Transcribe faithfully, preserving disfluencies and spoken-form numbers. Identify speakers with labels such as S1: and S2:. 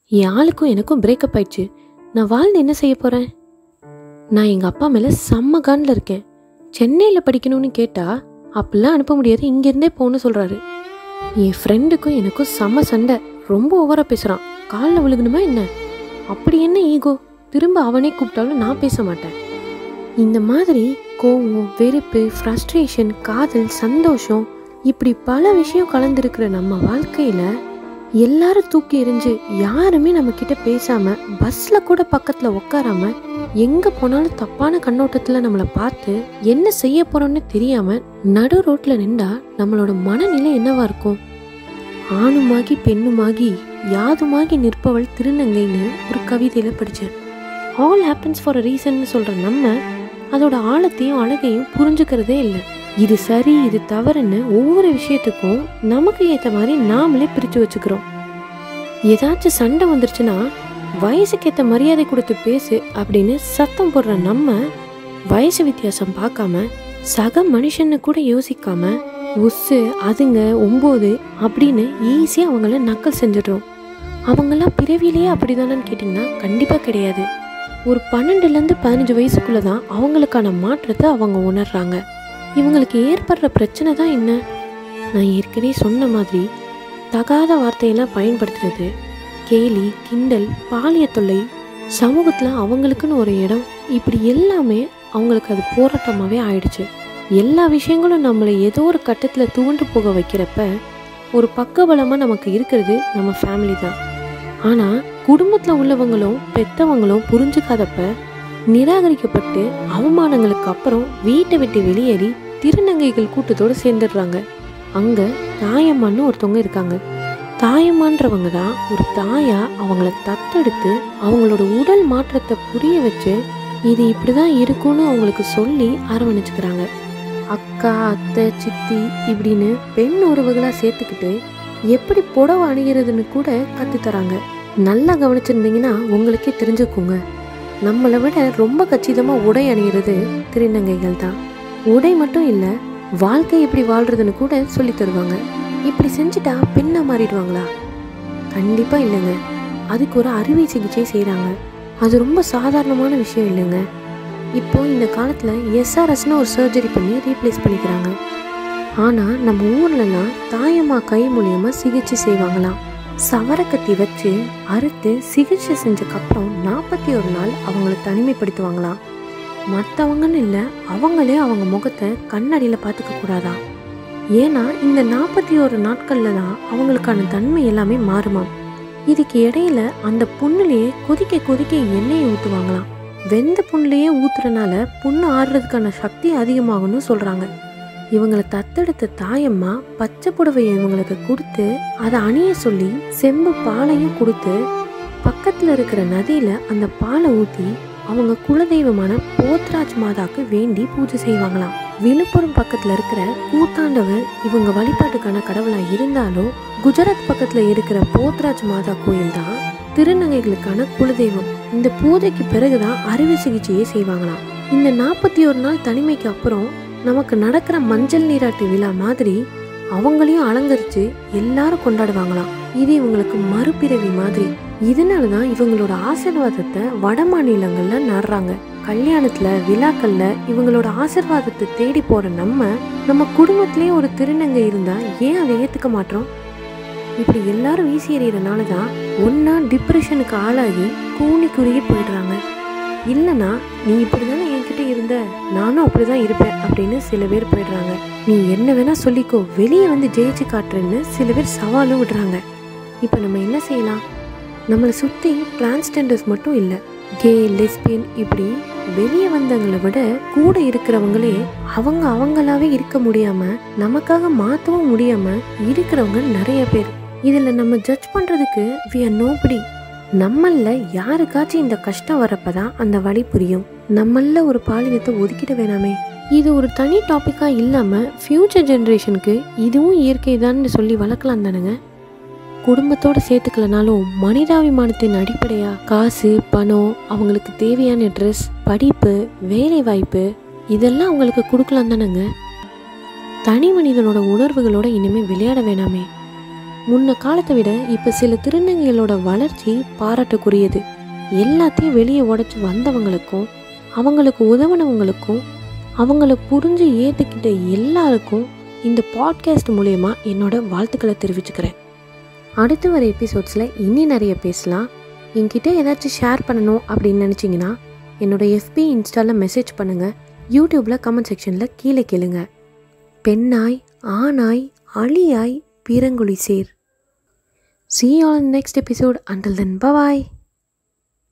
S1: என் ஆளுக்கும் எனக்கும் பிரேக்கப் ஆயிடுச்சு. நான் வாழ்ந்து என்ன செய்ய போகிறேன்? நான் எங்கள் அப்பா மேலே செம்ம காண்டில் இருக்கேன். சென்னையில் படிக்கணும்னு கேட்டால் அப்படிலாம் அனுப்ப முடியாது, இங்கேருந்தே போகணும்னு சொல்கிறாரு. என் ஃப்ரெண்டுக்கும் எனக்கும் செம்ம சண்டை, ரொம்ப ஓவராக பேசுகிறான். காலில் விழுகணுமா என்ன? அப்படி என்ன ஈகோ? திரும்ப அவனே கூப்பிட்டாலும் நான் பேச மாட்டேன். இந்த மாதிரி கோவம், வெறுப்பு, ஃப்ரஸ்ட்ரேஷன், காதல், சந்தோஷம், இப்படி பல விஷயம் கலந்துருக்கிற நம்ம வாழ்க்கையில் எல்லாரும் தூக்கி எறிஞ்சு யாருமே நம்மக்கிட்ட பேசாமல், பஸ்ஸில் கூட பக்கத்தில் உட்காராம, எங்கே போனாலும் தப்பான கண்ணோட்டத்தில் நம்மளை பார்த்து என்ன செய்ய போகிறோன்னு தெரியாமல் நடு ரோட்டில் நின்றா நம்மளோட மனநிலை என்னவா இருக்கும்? ஆணுமாகி பெண்ணுமாகி யாதுமாகி நிற்பவள் திருநங்கைன்னு ஒரு கவிதையில் படித்தேன். ஆல் ஹேப்பன்ஸ் ஃபார் அ ரீசன்னு சொல்கிற நம்ம அதோட ஆழத்தையும் அழகையும் புரிஞ்சுக்கிறதே இல்லை. இது சரி, இது தவறுன்னு ஒவ்வொரு விஷயத்துக்கும் நமக்கு ஏற்ற மாதிரி நாமளே பிரித்து வச்சுக்கிறோம். ஏதாச்சும் சண்டை வந்துருச்சுன்னா வயசுக்கு ஏற்ற மரியாதை கொடுத்து பேசு அப்படின்னு சத்தம் போடுற நம்ம வயசு வித்தியாசம் பார்க்காம, சக மனுஷன்னு கூட யோசிக்காம, உசு அதுங்க ஒம்பது அப்படின்னு ஈஸியாக அவங்கள நக்கல் செஞ்சிடுறோம். அவங்கெல்லாம் பிறவிலேயே அப்படிதானு கேட்டிங்கன்னா கண்டிப்பாக கிடையாது. ஒரு பன்னெண்டுலேருந்து பதினஞ்சு வயசுக்குள்ளே தான் அவங்களுக்கான மாற்றத்தை அவங்க உணர்றாங்க. இவங்களுக்கு ஏற்படுற பிரச்சனை தான் என்ன? நான் ஏற்கனவே சொன்ன மாதிரி தகாத வார்த்தையெல்லாம் பயன்படுத்துறது, கேலி, கிண்டல், பாலிய தொல்லை, சமூகத்தில் அவங்களுக்குன்னு ஒரு இடம், இப்படி எல்லாமே அவங்களுக்கு அது போராட்டமாகவே ஆயிடுச்சு. எல்லா விஷயங்களும் நம்மளை ஏதோ ஒரு கட்டத்தில் துவண்டு போக வைக்கிறப்ப ஒரு பக்கபலமாக நமக்கு இருக்கிறது நம்ம ஃபேமிலி தான். ஆனால் குடும்பத்தில் உள்ளவங்களும் பெற்றவங்களும் புரிஞ்சுக்காதப்ப நிராகரிக்கப்பட்டு அவமானங்களுக்கு அப்புறம் வீட்டை விட்டு வெளியேறி திருநங்கைகள் கூட்டத்தோடு சேர்ந்துடுறாங்க. அங்கே தாயம்மான்னு ஒருத்தவங்க இருக்காங்க. தாயம்மான்றவங்க தான் ஒரு தாயா அவங்கள தத்தெடுத்து அவங்களோட உடல் மாற்றத்தை புரிய வச்சு இது இப்படி தான் இருக்கும்னு அவங்களுக்கு சொல்லி அரவணைச்சுக்கிறாங்க. அக்கா, அத்தை, சித்தி இப்படின்னு பெண் உறவுகளாக சேர்த்துக்கிட்டு எப்படி புடவை அணிகிறதுன்னு கூட கற்றுத்தராங்க. நல்லா கவனிச்சிருந்தீங்கன்னா உங்களுக்கே தெரிஞ்சுக்கோங்க, நம்மளை விட ரொம்ப கச்சிதமாக உடை அணிகிறது திருநங்கைகள் தான். உடை மட்டும் இல்லை, வாழ்க்கை எப்படி வாழ்கிறதுன்னு கூட சொல்லி தருவாங்க. இப்படி செஞ்சுட்டா பெண்ணா மாறிடுவாங்களா? கண்டிப்பாக இல்லைங்க. அதுக்கு ஒரு அறுவை சிகிச்சை செய்கிறாங்க. அது ரொம்ப சாதாரணமான விஷயம் இல்லைங்க. இப்போ இந்த காலத்தில் எஸ்ஆர்எஸ்னு ஒரு சர்ஜரி பண்ணி ரீப்ளேஸ் பண்ணிக்கிறாங்க. ஆனால் நம்ம ஊர்லலாம் தாயம்மா கை மூலியமாக சிகிச்சை செய்வாங்களாம். சவரக்கத்தி வச்சு அறுத்து சிகிச்சை செஞ்சக்கப்புறம் நாற்பத்தி ஒரு நாள் அவங்கள தனிமைப்படுத்துவாங்களாம். மற்றவங்கன்னு இல்லை, அவங்களே அவங்க முகத்தை கண்ணாடியில் பார்த்துக்க கூடாதான். ஏன்னா இந்த நாற்பத்தி ஒரு நாட்களில் தான் அவங்களுக்கான தன்மை எல்லாமே மாறுமாம். இதுக்கு இடையில அந்த புண்ணுலேயே கொதிக்க கொதிக்க எண்ணெயை ஊற்றுவாங்களாம். வெந்த புண்ணுலேயே ஊற்றுறனால புண்ணு ஆடுறதுக்கான சக்தி அதிகமாகும்னு சொல்கிறாங்க. இவங்களை தத்தெடுத்த தாயம்மா பச்சை புடவையை இவங்களுக்கு கொடுத்து அதை அணிய சொல்லி செம்பு பாலையும் கொடுத்து பக்கத்தில் இருக்கிற நதியில் அந்த பாலை ஊற்றி அவங்க குலதெய்வமான போத்ராஜ் மாதாக்கு வேண்டி பூஜை செய்வாங்களாம். விழுப்புரம் பக்கத்தில் இருக்கிற கூத்தாண்டவர் இவங்க வழிபாட்டுக்கான கடவுளாக இருந்தாலும் குஜராத் பக்கத்தில் இருக்கிற போத்ராஜ் மாதா கோயில் தான் திருநங்கைகளுக்கான குலதெய்வம். இந்த பூஜைக்கு பிறகுதான் அறுவை சிகிச்சையை செய்வாங்களாம். இந்த நாற்பத்தி ஒரு நாள் தனிமைக்கு அப்புறம் நமக்கு நடக்கிற மஞ்சள் நீராட்டு விழா மாதிரி அவங்களையும் அலங்கரித்து எல்லாரும் கொண்டாடுவாங்களாம். இது இவங்களுக்கு மறுபிறவி மாதிரி. இதனாலதான் இவங்களோட ஆசீர்வாதத்தை வட மாநிலங்கள்ல நடுறாங்க. கல்யாணத்துல, விழாக்கள்ல இவங்களோட ஆசீர்வாதத்தை தேடி போற நம்ம நம்ம குடும்பத்திலேயே ஒரு திருநங்கை இருந்தா ஏன் அதை ஏத்துக்க மாட்டோம்? இப்படி எல்லாரும் வீசி எறிகிறனாலதான் ஒன்னா டிப்ரெஷனுக்கு ஆளாகி கூனி குறுகி போயிடுறாங்க. இல்லைனா நீ இப்படிதானே என்கிட்ட இருந்த, நானும் அப்படிதான் இருப்பேன் அப்படின்னு சில பேர் போயிடுறாங்க. நீ என்ன வேணா சொல்லிக்கோ, வெளியே வந்து ஜெயிச்சு காட்டுறேன்னு சில பேர் சவாலும் விடுறாங்க. இப்போ நம்ம என்ன செய்யலாம்? நம்மளை சுற்றி டிரான்ஸ்ஜெண்டர்ஸ் மட்டும் இல்லை, கே, லெஸ்பியன் இப்படி வெளியே வந்தவங்களை விட கூட இருக்கிறவங்களே அவங்க அவங்களாவே இருக்க முடியாம நமக்காக மாற்றவும் முடியாம இருக்கிறவங்க நிறைய பேர். இதில் நம்ம ஜட்ஜ் பண்றதுக்கு we are nobody. நம்மள யாருக்காச்சும் இந்த கஷ்டம் வரப்பதான் அந்த வழி புரியும். நம்மள ஒரு பாலினத்தை ஒதுக்கிட வேணாமே. இது ஒரு தனி டாபிக்கா இல்லாம ஃபியூச்சர் ஜென்ரேஷனுக்கு இதுவும் இயற்கை தான் சொல்லி வளர்க்கலாம் தானுங்க. குடும்பத்தோட சேர்த்துக்கலனாலும் மனிதாபிமானத்தின் அடிப்படையா காசு, பணம், அவங்களுக்கு தேவையான ட்ரெஸ், படிப்பு, வேலை வாய்ப்பு இதெல்லாம் அவங்களுக்கு கொடுக்கலாம் தானுங்க. தனி மனிதனோட உணர்வுகளோட இனிமே விளையாட வேணாமே. முன்ன காலத்தை விட இப்போ சில திருநங்கைகளோட வளர்ச்சி பாராட்டுக்குரியது. எல்லாத்தையும் வெளியே உடைச்சி வந்தவங்களுக்கும் அவங்களுக்கு உதவினவங்களுக்கும் அவங்கள புரிஞ்சு ஏற்றுக்கிட்ட எல்லாருக்கும் இந்த பாட்காஸ்ட் மூலயமா என்னோட வாழ்த்துக்களை தெரிவிச்சுக்கிறேன். அடுத்து வர எபிசோட்ஸில் இன்னி நிறைய பேசலாம். என்கிட்ட ஏதாச்சும் ஷேர் பண்ணணும் அப்படின்னு நினச்சிங்கன்னா என்னோடய எஃபி இன்ஸ்டாவில் மெசேஜ் பண்ணுங்கள். யூடியூப்பில் கமெண்ட் செக்ஷனில் கீழே கேளுங்க. பெண்ணாய் ஆணாய் அழியாய் பீரங்குழி சேர். See you all in the next episode. Until then, bye bye.